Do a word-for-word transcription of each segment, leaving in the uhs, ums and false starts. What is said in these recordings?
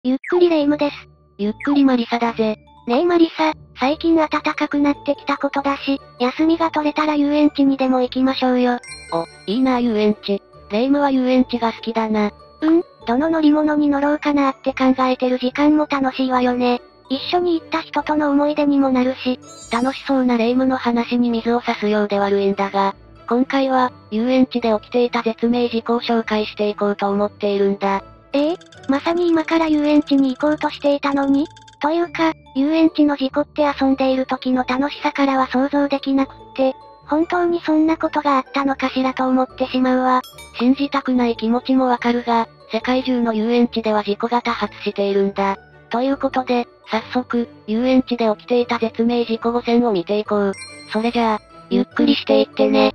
ゆっくりレ夢ムです。 ゆっくりマリサだぜ。 ねえマリサ、最近暖かくなってきたことだし、休みが取れたら遊園地にでも行きましょうよ。 お、いいな遊園地。レ夢ムは遊園地が好きだな。 うん、どの乗り物に乗ろうかなって考えてる時間も楽しいわよね。一緒に行った人との思い出にもなるし、 楽しそうなレ夢ムの話に水を差すようで悪いんだが、今回は、遊園地で起きていた絶命事故を紹介していこうと思っているんだ。 ええ、まさに今から遊園地に行こうとしていたのに？というか、遊園地の事故って遊んでいる時の楽しさからは想像できなくって、本当にそんなことがあったのかしらと思ってしまうわ。 信じたくない気持ちもわかるが、世界中の遊園地では事故が多発しているんだ。ということで、早速、遊園地で起きていた絶命事故ごせんを見ていこう。それじゃあ、ゆっくりしていってね。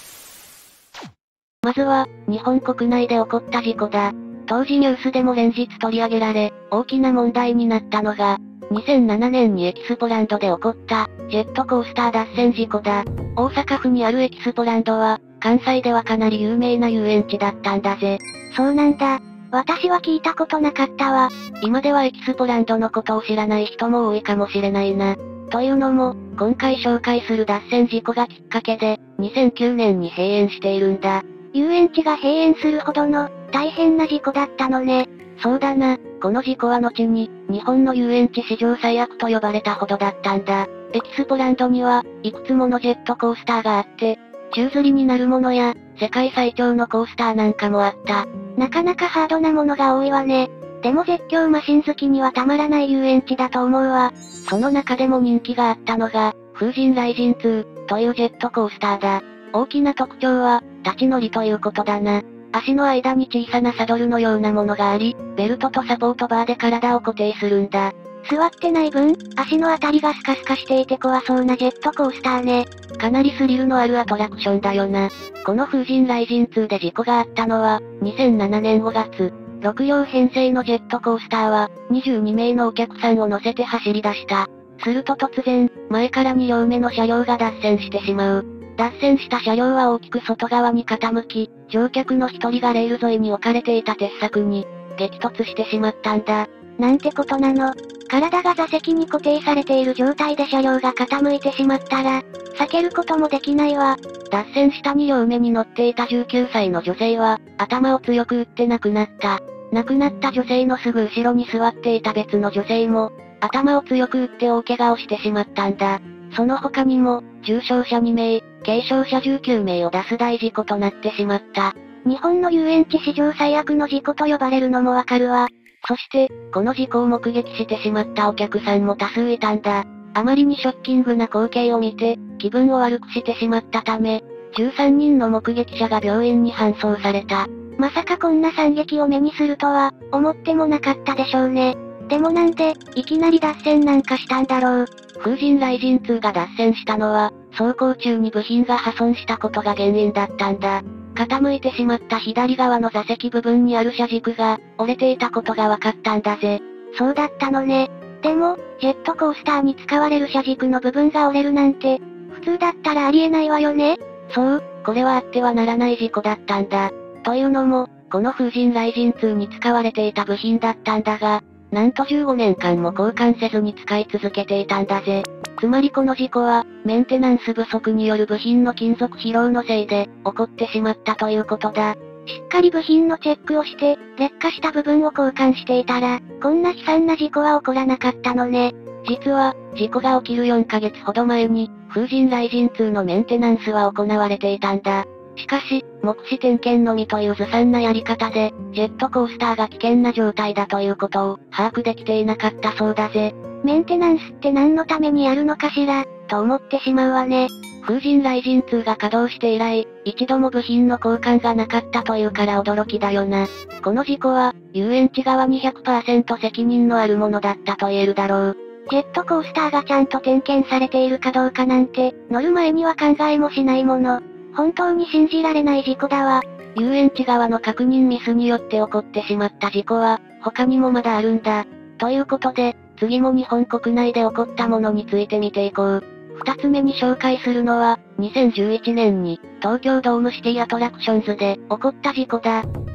まずは、日本国内で起こった事故だ。当時ニュースでも連日取り上げられ、大きな問題になったのが、にせんななねんにエキスポランドで起こった、ジェットコースター脱線事故だ。大阪府にあるエキスポランドは、関西ではかなり有名な遊園地だったんだぜ。 そうなんだ。私は聞いたことなかったわ。 今ではエキスポランドのことを知らない人も多いかもしれないな。というのも、今回紹介する脱線事故がきっかけで、にせんきゅうねんに閉園しているんだ。 遊園地が閉園するほどの、大変な事故だったのね。 そうだな、この事故は後に、日本の遊園地史上最悪と呼ばれたほどだったんだ。エキスポランドには、いくつものジェットコースターがあって、宙吊りになるものや、世界最長のコースターなんかもあった。 なかなかハードなものが多いわね。でも絶叫マシン好きにはたまらない遊園地だと思うわ。 その中でも人気があったのが、風神雷神ツーというジェットコースターだ。大きな特徴は、立ち乗りということだな。足の間に小さなサドルのようなものがあり、ベルトとサポートバーで体を固定するんだ。 座ってない分、足のあたりがスカスカしていて怖そうなジェットコースターね。 かなりスリルのあるアトラクションだよな。この風神雷神ツーで事故があったのは、にせんななねんごがつ。ろく両編成のジェットコースターは、にじゅうにめいのお客さんを乗せて走り出した。すると突然、前からに両目の車両が脱線してしまう。脱線した車両は大きく外側に傾き、乗客の一人がレール沿いに置かれていた鉄柵に、激突してしまったんだ。 なんてことなの。体が座席に固定されている状態で車両が傾いてしまったら、避けることもできないわ。 脱線したに両目に乗っていたじゅうきゅうさいの女性は、頭を強く打って亡くなった。亡くなった女性のすぐ後ろに座っていた別の女性も、頭を強く打って大怪我をしてしまったんだ。その他にも、重傷者にめい、軽傷者じゅうきゅうめいを出す大事故となってしまった。 日本の遊園地史上最悪の事故と呼ばれるのもわかるわ。 そして、この事故を目撃してしまったお客さんも多数いたんだ。あまりにショッキングな光景を見て、気分を悪くしてしまったため、じゅうさんにんの目撃者が病院に搬送された。 まさかこんな惨劇を目にするとは、思ってもなかったでしょうね。でもなんで、いきなり脱線なんかしたんだろう。 風神雷神ツーが脱線したのは、走行中に部品が破損したことが原因だったんだ。傾いてしまった左側の座席部分にある車軸が、折れていたことが分かったんだぜ。 そうだったのね。でも、ジェットコースターに使われる車軸の部分が折れるなんて、普通だったらありえないわよね。 そう、これはあってはならない事故だったんだ。というのも、この風神雷神ツーに使われていた部品だったんだが、なんとじゅうごねんかんも交換せずに使い続けていたんだぜ。つまりこの事故は、メンテナンス不足による部品の金属疲労のせいで、起こってしまったということだ。 しっかり部品のチェックをして、劣化した部分を交換していたら、こんな悲惨な事故は起こらなかったのね。 実は、事故が起きるよんかげつほど前に、風神雷神ツーのメンテナンスは行われていたんだ。しかし、目視点検のみというずさんなやり方で、ジェットコースターが危険な状態だということを、把握できていなかったそうだぜ。 メンテナンスって何のためにやるのかしら、と思ってしまうわね。 風神雷神ツーが稼働して以来、一度も部品の交換がなかったというから驚きだよな。この事故は、遊園地側に ひゃくパーセント 責任のあるものだったと言えるだろう。 ジェットコースターがちゃんと点検されているかどうかなんて、乗る前には考えもしないもの。本当に信じられない事故だわ。 遊園地側の確認ミスによって起こってしまった事故は、他にもまだあるんだ。ということで、次も日本国内で起こったものについて見ていこう。二つ目に紹介するのは、にせんじゅういちねんに、東京ドームシティアトラクションズで起こった事故だ。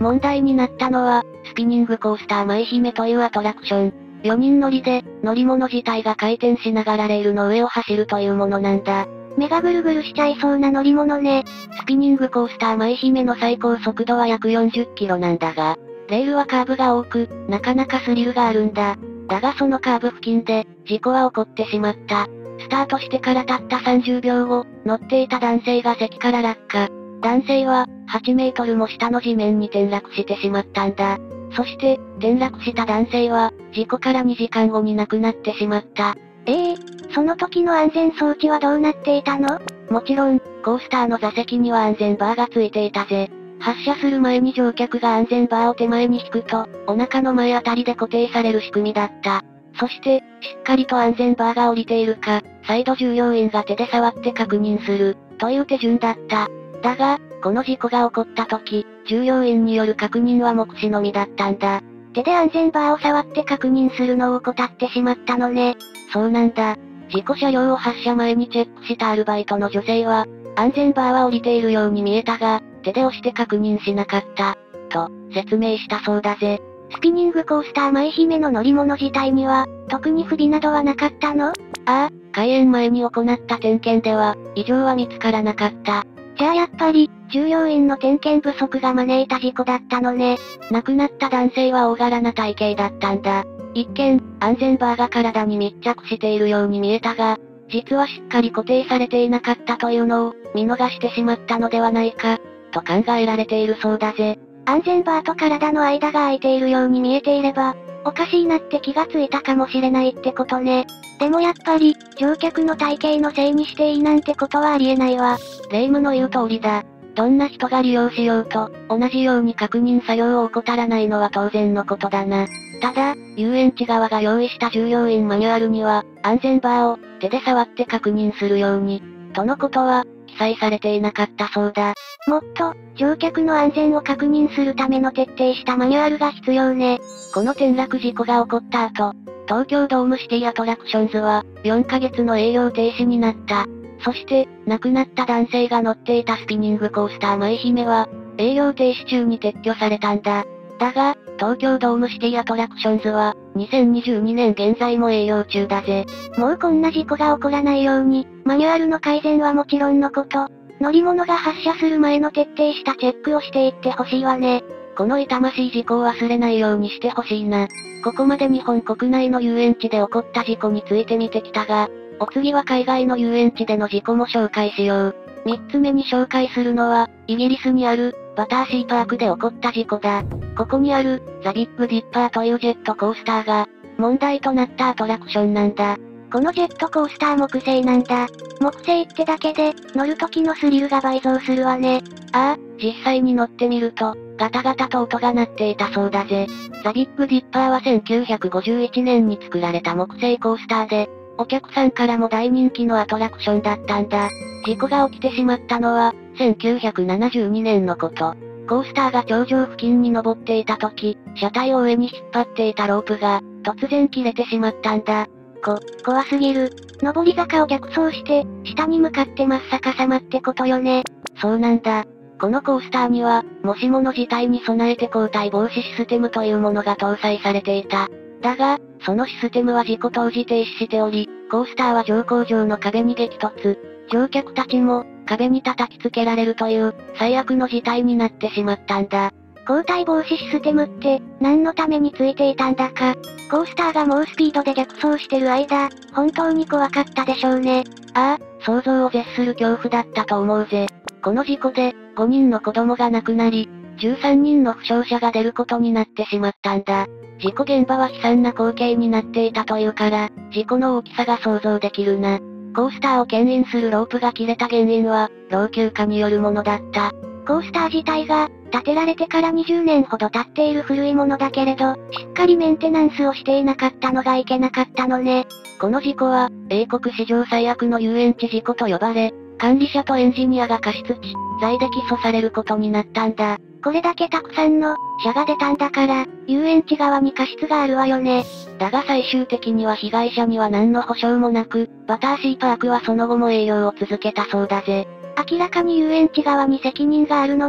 問題になったのは、スピニングコースター舞姫というアトラクション。よにん乗りで、乗り物自体が回転しながらレールの上を走るというものなんだ。 目がぐるぐるしちゃいそうな乗り物ね。 スピニングコースター舞姫の最高速度は約よんじゅっキロなんだが、レールはカーブが多く、なかなかスリルがあるんだ。だがそのカーブ付近で、事故は起こってしまった。スタートしてからたったさんじゅうびょうご、乗っていた男性が席から落下。男性は、はちメートルも下の地面に転落してしまったんだ。そして、転落した男性は、事故からにじかんごに亡くなってしまった。 ええー、その時の安全装置はどうなっていたの？ もちろん、コースターの座席には安全バーがついていたぜ。発車する前に乗客が安全バーを手前に引くと、お腹の前あたりで固定される仕組みだった。そして、しっかりと安全バーが降りているか、再度従業員が手で触って確認する、という手順だった。だが、この事故が起こった時、従業員による確認は目視のみだったんだ。 手で安全バーを触って確認するのを怠ってしまったのね。 そうなんだ。事故車両を発車前にチェックしたアルバイトの女性は、安全バーは降りているように見えたが、手で押して確認しなかった。と、説明したそうだぜ。 スピニングコースター舞姫の乗り物自体には、特に不備などはなかったの？ああ、開園前に行った点検では、異常は見つからなかった。 じゃあやっぱり、従業員の点検不足が招いた事故だったのね。 亡くなった男性は大柄な体型だったんだ。一見、安全バーが体に密着しているように見えたが、実はしっかり固定されていなかったというのを、見逃してしまったのではないか、と考えられているそうだぜ。 安全バーと体の間が空いているように見えていれば、おかしいなって気がついたかもしれないってことね。でもやっぱり、乗客の体型のせいにしていいなんてことはありえないわ。 霊夢の言う通りだ。どんな人が利用しようと、同じように確認作業を怠らないのは当然のことだな。ただ、遊園地側が用意した従業員マニュアルには、安全バーを手で触って確認するように、とのことは、記載されていなかったそうだ。 もっと、乗客の安全を確認するための徹底したマニュアルが必要ね。 この転落事故が起こった後、東京ドームシティアトラクションズは、よんかげつの営業停止になった。そして、亡くなった男性が乗っていたスピニングコースター舞姫は、営業停止中に撤去されたんだ。だが、東京ドームシティアトラクションズは、にせんにじゅうにねん現在も営業中だぜ。 もうこんな事故が起こらないように、マニュアルの改善はもちろんのこと、乗り物が発車する前の徹底したチェックをしていってほしいわね。 この痛ましい事故を忘れないようにしてほしいな。ここまで日本国内の遊園地で起こった事故について見てきたが、お次は海外の遊園地での事故も紹介しよう。三つ目に紹介するのは、イギリスにある、バターシーパークで起こった事故だ。ここにある、ザ・ビッグ・ディッパーというジェットコースターが、問題となったアトラクションなんだ。 このジェットコースター木製なんだ。木製ってだけで、乗る時のスリルが倍増するわね。 ああ、実際に乗ってみると、ガタガタと音が鳴っていたそうだぜ。ザ・ビッグ・ディッパーはせんきゅうひゃくごじゅういちねんに作られた木製コースターで、お客さんからも大人気のアトラクションだったんだ。事故が起きてしまったのは、せんきゅうひゃくななじゅうにねんのこと。コースターが頂上付近に登っていた時、車体を上に引っ張っていたロープが、突然切れてしまったんだ。 こ、怖すぎる。上り坂を逆走して、下に向かって真っ逆さまってことよね。 そうなんだ。このコースターには、もしもの事態に備えて交代防止システムというものが搭載されていた。だが、そのシステムは事故当時停止しており、コースターは乗降場の壁に激突。乗客たちも、壁に叩きつけられるという、最悪の事態になってしまったんだ。 交代防止システムって、何のためについていたんだか。コースターが猛スピードで逆走してる間、本当に怖かったでしょうね。 ああ、想像を絶する恐怖だったと思うぜ。この事故で、ごにんの子供が亡くなり、じゅうさんにんの負傷者が出ることになってしまったんだ。事故現場は悲惨な光景になっていたというから、事故の大きさが想像できるな。コースターを牽引するロープが切れた原因は、老朽化によるものだった。 コースター自体が、建てられてからにじゅうねんほど経っている古いものだけれど、しっかりメンテナンスをしていなかったのがいけなかったのね。 この事故は、英国史上最悪の遊園地事故と呼ばれ、管理者とエンジニアが過失致、罪で起訴されることになったんだ。 これだけたくさんの、者が出たんだから、遊園地側に過失があるわよね。 だが最終的には被害者には何の保証もなく、バターシーパークはその後も営業を続けたそうだぜ。 明らかに遊園地側に責任があるのに、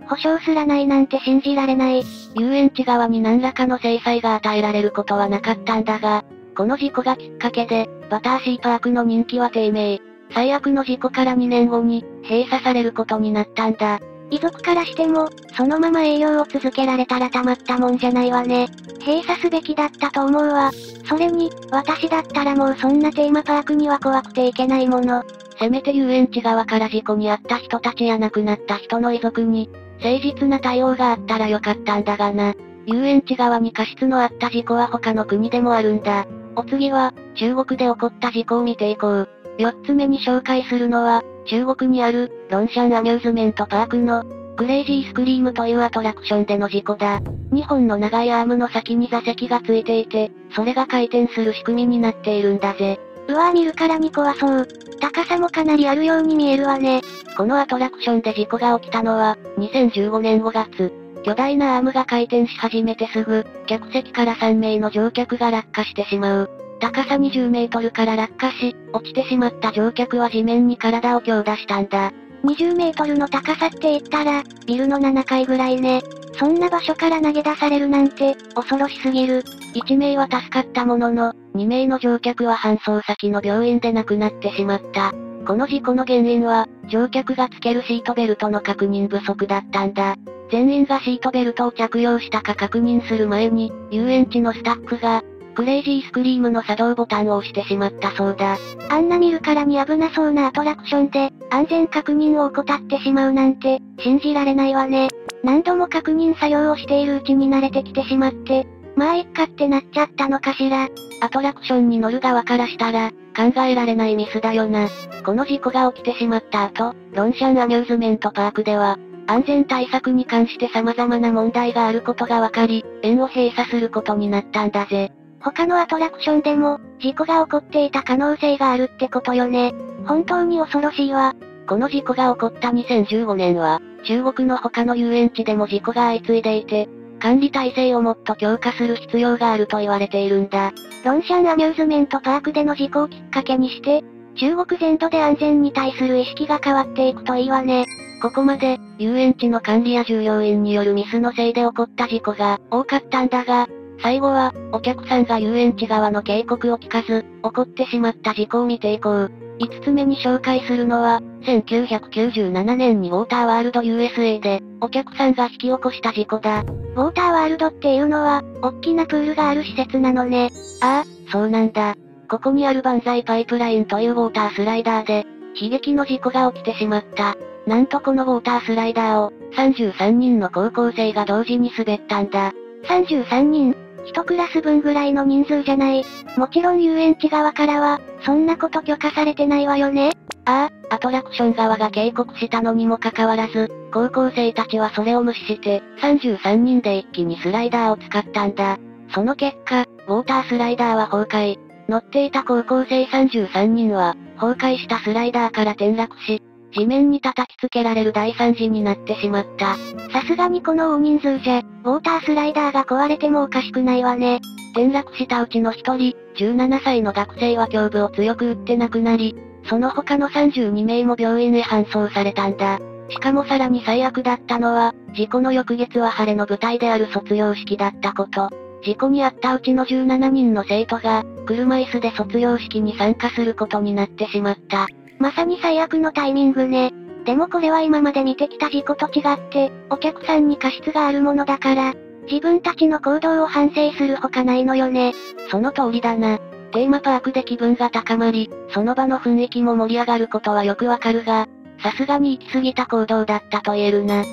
保証すらないなんて信じられない。 遊園地側に何らかの制裁が与えられることはなかったんだが、この事故がきっかけで、バターシーパークの人気は低迷。最悪の事故からにねんごに、閉鎖されることになったんだ。 遺族からしても、そのまま営業を続けられたらたまったもんじゃないわね。閉鎖すべきだったと思うわ。それに、私だったらもうそんなテーマパークには怖くて行けないもの。 せめて遊園地側から事故に遭った人たちや亡くなった人の遺族に、誠実な対応があったらよかったんだがな。遊園地側に過失のあった事故は他の国でもあるんだ。お次は、中国で起こった事故を見ていこう。四つ目に紹介するのは、中国にある、ロンシャンアミューズメントパークの、クレイジースクリームというアトラクションでの事故だ。にほんの長いアームの先に座席がついていて、それが回転する仕組みになっているんだぜ。 うわぁ見るからに怖そう。高さもかなりあるように見えるわね。 このアトラクションで事故が起きたのは、にせんじゅうごねんごがつ。巨大なアームが回転し始めてすぐ、客席からさんめいの乗客が落下してしまう。高さにじゅうメートルから落下し、落ちてしまった乗客は地面に体を強打したんだ。 にじゅうメートルの高さって言ったら、ビルのななかいぐらいね。そんな場所から投げ出されるなんて、恐ろしすぎる。 いちめいは助かったものの、にめいの乗客は搬送先の病院で亡くなってしまった。この事故の原因は、乗客がつけるシートベルトの確認不足だったんだ。全員がシートベルトを着用したか確認する前に、遊園地のスタッフが、クレイジースクリームの作動ボタンを押してしまったそうだ。 あんな見るからに危なそうなアトラクションで、安全確認を怠ってしまうなんて、信じられないわね。何度も確認作業をしているうちに慣れてきてしまって、まあいっかってなっちゃったのかしら。 アトラクションに乗る側からしたら、考えられないミスだよな。この事故が起きてしまった後、ロンシャンアミューズメントパークでは、安全対策に関して様々な問題があることが分かり、園を閉鎖することになったんだぜ。 他のアトラクションでも、事故が起こっていた可能性があるってことよね。本当に恐ろしいわ。 この事故が起こったにせんじゅうごねんは、中国の他の遊園地でも事故が相次いでいて、管理体制をもっと強化する必要があると言われているんだ。 ロンシャンアミューズメントパークでの事故をきっかけにして、中国全土で安全に対する意識が変わっていくといいわね。 ここまで、遊園地の管理や従業員によるミスのせいで起こった事故が多かったんだが、最後は、お客さんが遊園地側の警告を聞かず、起こってしまった事故を見ていこう。いつつめに紹介するのは、せんきゅうひゃくきゅうじゅうななねんにウォーターワールド ユーエスエー で、お客さんが引き起こした事故だ。 ウォーターワールドっていうのは、おっきなプールがある施設なのね。 ああ、そうなんだ。ここにある万歳パイプラインというウォータースライダーで、悲劇の事故が起きてしまった。なんとこのウォータースライダーを、さんじゅうさんにんの高校生が同時に滑ったんだ。 さんじゅうさんにん一クラス分ぐらいの人数じゃない。もちろん遊園地側からは、そんなこと許可されてないわよね。 ああ、アトラクション側が警告したのにもかかわらず、高校生たちはそれを無視して、さんじゅうさんにんで一気にスライダーを使ったんだ。その結果、ウォータースライダーは崩壊。乗っていた高校生さんじゅうさんにんは、崩壊したスライダーから転落し、地面に叩きつけられる大惨事になってしまった。 さすがにこの大人数じゃ、ウォータースライダーが壊れてもおかしくないわね。 転落したうちの一人、じゅうななさいの学生は胸部を強く打って亡くなり、その他のさんじゅうにめいも病院へ搬送されたんだ。しかもさらに最悪だったのは、事故の翌月は晴れの舞台である卒業式だったこと。事故に遭ったうちのじゅうななにんの生徒が、車椅子で卒業式に参加することになってしまった。 まさに最悪のタイミングね。でもこれは今まで見てきた事故と違って、お客さんに過失があるものだから、自分たちの行動を反省するほかないのよね。 その通りだな。テーマパークで気分が高まり、その場の雰囲気も盛り上がることはよくわかるが、さすがに行き過ぎた行動だったと言えるな。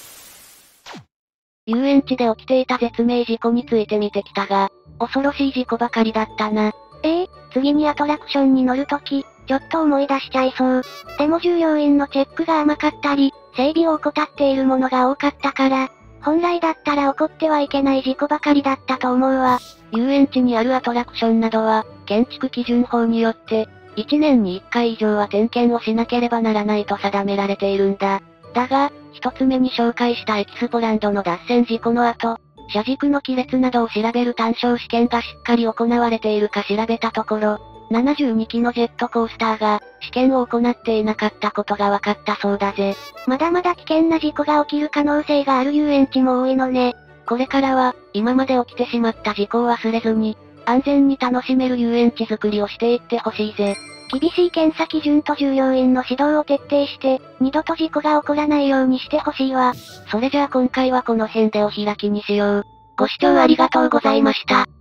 遊園地で起きていた絶命事故について見てきたが、恐ろしい事故ばかりだったな。 ええ、次にアトラクションに乗るとき、ちょっと思い出しちゃいそう。でも従業員のチェックが甘かったり、整備を怠っているものが多かったから、本来だったら起こってはいけない事故ばかりだったと思うわ。 遊園地にあるアトラクションなどは、建築基準法によって、いちねんにいっかい以上は点検をしなければならないと定められているんだ。だが、一つ目に紹介したエキスポランドの脱線事故の後、車軸の亀裂などを調べる単焦試験がしっかり行われているか調べたところ、 ななじゅうにきのジェットコースターが、試験を行っていなかったことが分かったそうだぜ。 まだまだ危険な事故が起きる可能性がある遊園地も多いのね。 これからは、今まで起きてしまった事故を忘れずに、安全に楽しめる遊園地作りをしていってほしいぜ。 厳しい検査基準と従業員の指導を徹底して、二度と事故が起こらないようにしてほしいわ。 それじゃあ今回はこの辺でお開きにしよう。ご視聴ありがとうございました。